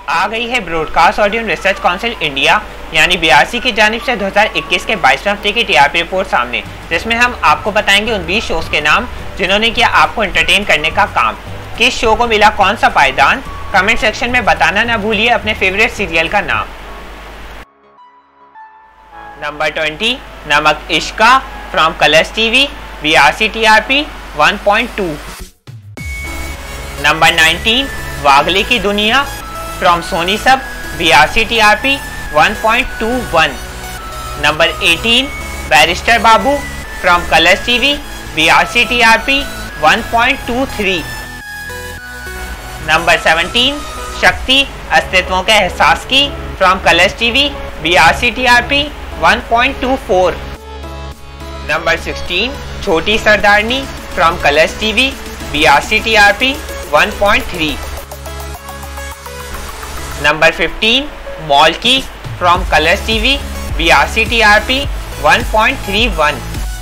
आ गई है broadcast audio research council India यानी BRC की जानिब से 2021 के 22वें हफ्ते की TRP रिपोर्ट सामने, जिसमें हम आपको बताएंगे उन 20 शोज के नाम जिन्होंने किया आपको एंटरटेन करने का काम। किस शो को मिला कौन सा पायदान, कमेंट सेक्शन में बताना ना भूलिए अपने फेवरेट सीरियल का नाम। नंबर 20 नमक इश्का from Colors TV, BRC TRP 1.2। Number 19 Wagle की दुनिया फ्रॉम सोनी सब, BRC TRP 1.21। Number 18 barrister babu from Colors TV, BRC TRP 1.23। Number 17 Shakti अस्तित्वों के एहसास की from Colors TV, BRC TRP 1.24। Number 16 छोटी सरदारनी from Colors TV, BRC TRP 1.3। Number 15 मॉल की from Colors TV, BRC TRP 1.31।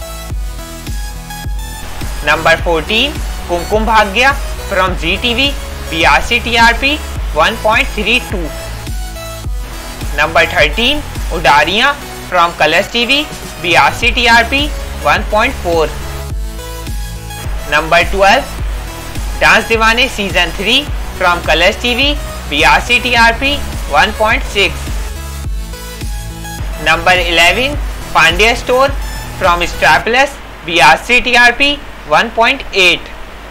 Number 14 कुमकुम भाग्य फ्रॉम ZTV, BRC TRP 1.32। नंबर 13 उडारियां from Colors TV, BRC TRP 1.4। Number 12 dance दीवाने season 3 from Colors TV, BRC TRP 1.6। Number 11 Pandya store from Star Plus, BRC TRP 1.8।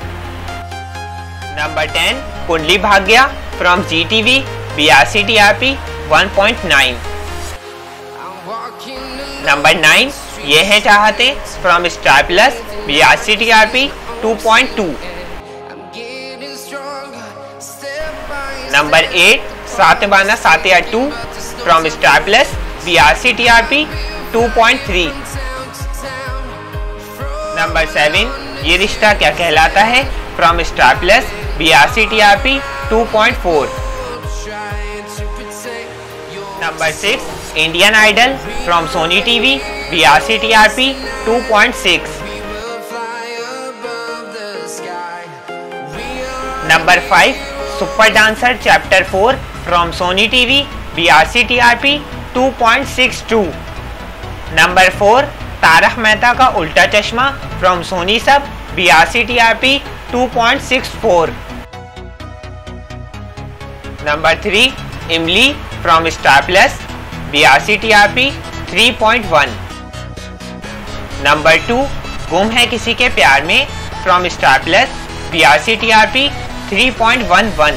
Number 10 कुंडली भाग्य from ZTV, BRC TRP 1.9। Number 9 ये है चाहते from Star Plus, BRC TRP 2.2। Number 8 सातबाना सातिया 2 from Star Plus, BRC TRP 2.3। Number 7 ये रिश्ता क्या कहलाता है from Star Plus, BRC TRP 2.4। Number 6 Indian idol from Sony TV, BRC TRP 2.6। Number 5 super dancer chapter 4 from Sony TV, BRC TRP 2.62। Number 4 Tarak Mehta का उल्टा चश्मा फ्रॉम सोनी सब, BRC TRP 2.64। Number 3 इमली from Star Plus, BRC TRP 3.1। Number 2 गुम है किसी के प्यार में from Star Plus, BRC TRP 3.11।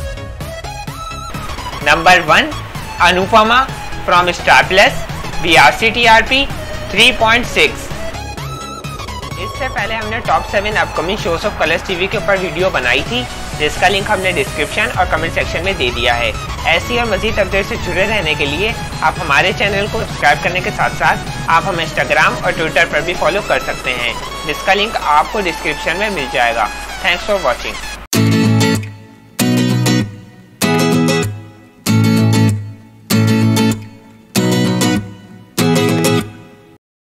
Number 1 Anupama from Star Plus, BRC TRP 3.6। इससे पहले हमने top 7 upcoming shows of Colors TV के ऊपर वीडियो बनाई थी, जिसका लिंक हमने डिस्क्रिप्शन और कमेंट सेक्शन में दे दिया है। ऐसी और मजीद अपडेट से जुड़े रहने के लिए आप हमारे चैनल को सब्सक्राइब करने के साथ साथ आप हमें इंस्टाग्राम और ट्विटर पर भी फॉलो कर सकते हैं, जिसका लिंक आपको डिस्क्रिप्शन में मिल जाएगा। Thanks for watching.